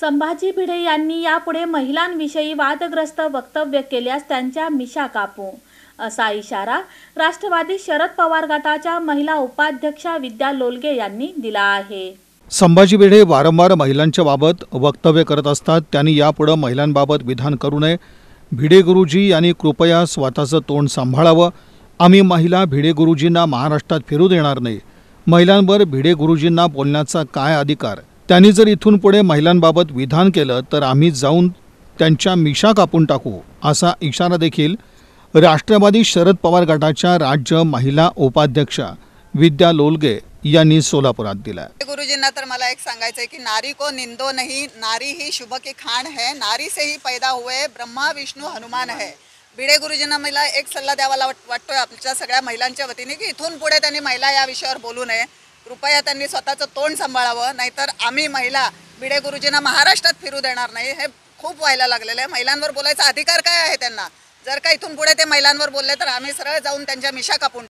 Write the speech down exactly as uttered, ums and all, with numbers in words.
संभाजी भिडे यांनी यापुढे महिलांविषयी वादग्रस्त वक्तव्य केल्यास त्यांच्या मिशा कापू असा इशारा राष्ट्रवादी शरद पवार गटाच्या महिला उपाध्यक्षा विद्या लोलगे यांनी दिला आहे। संभाजी भिडे वारंवार महिलांच्या बाबत वक्तव्य करत असतात। त्यांनी यापुढे महिलांबाबत विधान करू नये। भिडे गुरुजी यांनी कृपया स्वतःचं तोंड सांभाळावं। आम्ही महिला भिडे गुरुजींना महाराष्ट्रात फिरू देणार नाही। महिलांवर भिडे गुरुजींना बोलण्याचा काय अधिकार? त्यांनी जर इथून पुढे महिलांबाबत विधान केलं तर आम्ही जाऊन त्यांच्या मिशा कापून टाकू असा इशारा देखील राष्ट्रवादी शरद पवार गटाच्या राज्य महिला उपाध्यक्षा विद्या लोलगे यांनी सोलापुरात दिला। गुरुजींना तर मला एक सांगायचं है कि नारी को निंदो नहीं, नारी ही शुभ की खान है, नारी से ही पैदा हुए ब्रह्मा विष्णु हनुमान है। भिडे गुरुजींना मला एक सल्ला द्यावा वाटतोय आपल्या सगळ्या महिलांच्या वतीने की इथून पुढे त्यांनी महिला या विषयावर बोलू नये। कृपया त्यांनी स्वतःचं तोंड सांभाळावं, नाहीतर आम्ही महिला भिडे गुरुजींना महाराष्ट्रात फिरू देणार नाही। हे खूप व्हायला लागलेलं आहे। महिलांवर बोलायचा अधिकार काय आहे त्यांना? जर का इथून पुढे ते महिलांवर बोलले तर आम्ही सरळ जाऊन त्यांच्या मिशा कापून